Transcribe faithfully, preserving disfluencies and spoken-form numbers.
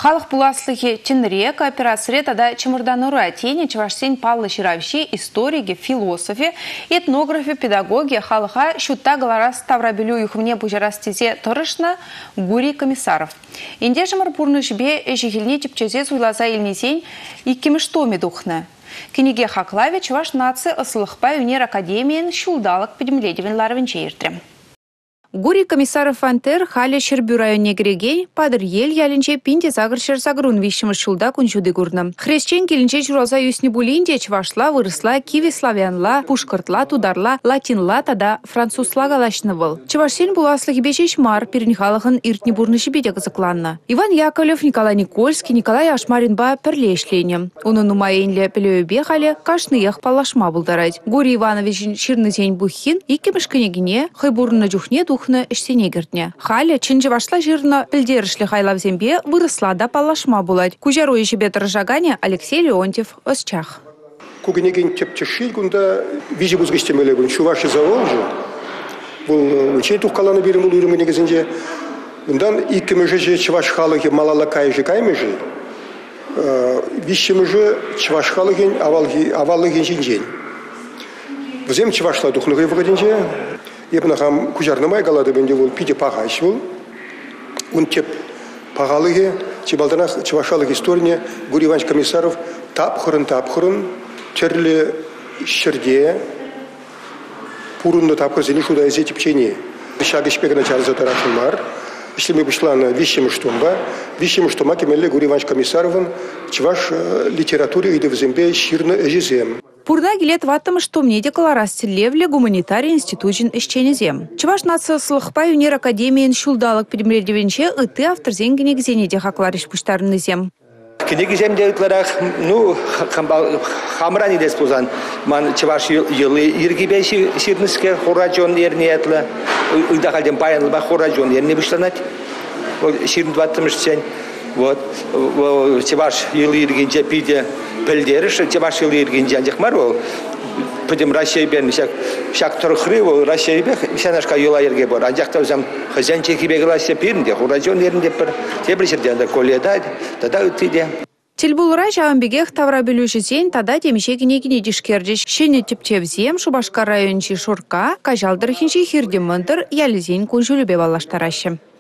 Халық буласлығы тенре кооперацире тада чымырданура тени чавашсен паллы ширавши историги, философи, этнографи, педагоги халыха шутта галарас таврабелю юхмне бужарастезе тұрышна Гурий Комиссаров. Инде жымыр пурны жбе жихилне типчезе суйлаза илнесен иккемеш томе духна. Кенеге хаклаве чаваш нации ысылықпай унер академиен шулдалық педемледевен ларвенче ертрем. Гурий Комиссаров антер халя Щербю районе грегей, падыр ел ялінче пинде загыр шерзагрун вишіміш шулда күнчуды гурны. Хрещен келінче журалза юсне булинде чвашла, вырысла, киви славянла, пушкыртла, тударла, латинла, тада французла галашны был. Чвашсен буласлығы бешеш мар пернихалығын иртне бурны шибеде қызықланна. Иван Яковлев, Николай Никольский, Николай Ашмаринба пірлешлене. Оны нумайенле пілеубе халі кашныех палашма булдарайд. Гурий Иванович ширнызен бухин, иккемеш кенегіне, хайбурны жухне тухны іштенегіртне. Халя чынжы вашла жирна пілдерішлі хайлавзембе вырысла да палашма булайд. Кужаруй жебе тұржагане Алексей Леонтьев осчах. Кугенеген тепчешил гунда виже бузгістемеле гун шуваши заволжу. Бұл учей тухкаланы берім бұл үйрімі негізінде. Гундан иккімі же чваш халығы малалакай же каймежі. Вишімі же чваш халығын авалығын жинжен. Взем чвашла тухнығы вғадынже. Ебнахам кужарнамай галады бенде бол пиде пағайш бол. Он теп пағалығы, чебалданақ чевашалық историне Гурий Иванович Комиссаров тап-хырын-тап-хырын, терлі шырде, пурынды тап-хыр зені шуда әзе тепчене. Шағы шпегіна чарыза тарашын мар. Ишлеме бұшланы вишемі штомба. Вишемі штома кемелі Гурий Иванович Комиссаровын чеваш литературе иді взембе ширны әжезем. Пурна гилет ваттым, что мне декларас левле гуманитарий институтин исченезем. Чеваш нация слыхпай унер академиен шулдалык перемредевенче и ты автор зенгине гзене де хаклариш пуштарны зем. Книги зем деутларах, ну, хамрани деспозан, ман чеваш йылы иргибе сирныске хоражон ерниетлы, уйдахальден баянлыба хоражон ерни буштанать, ширнт ваттым ишчен. Вот, чеваш йылы иргенче пиде пілдеріш, чеваш йылы иргенче анжақмар ол, пидем Россия бен, шак тұрықры ол Россия бен, шанашқа йыла ерге бар. Анжақта өзім хызян чекебе ғылася пирінде, хоражон ерінде бір, тебіршерден коледайды, тада өттейде. Тельбулра жауынбегех таврабелюші зен тада темешегіне гіне дешкердеш. Шене тепчевзем Шубашка райончи шурка, кажалдырхинчи хирдемындыр ялізен күнжулюбе балаштарашы.